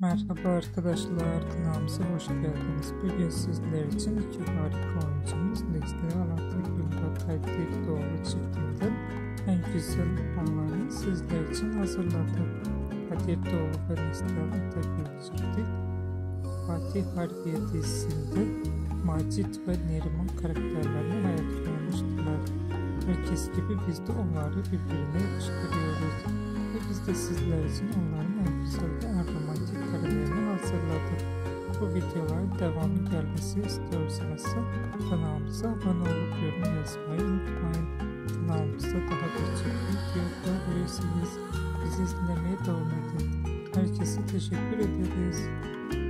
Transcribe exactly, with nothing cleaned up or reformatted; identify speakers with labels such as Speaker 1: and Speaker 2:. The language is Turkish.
Speaker 1: Merhaba arkadaşlar, kanalımıza hoş geldiniz. Bugün sizler için iki harika oyuncumuz Neslihan Atagül ve Kadir Dogulu çiftinden en güzel anlarını sizler için hazırladım. Kadir Dogulu ve Neslihan Atagül çifti Fatih Harbiye dizisinde Macit ve Neriman karakterlerini hayat vermiştiler. Herkes gibi biz de onları birbirine yakıştırıyoruz. Ve biz de sizler için onların en güzel ve en romantik karelerini hazırladık. Bu videoların devamı gelmesi istiyorsanız kanalımıza abone olup yorum yazmayı unutmayın. Kanalımızda daha birçok video bulabilirsiniz. Bizi izlemeye devam edin. Herkese teşekkür ederiz.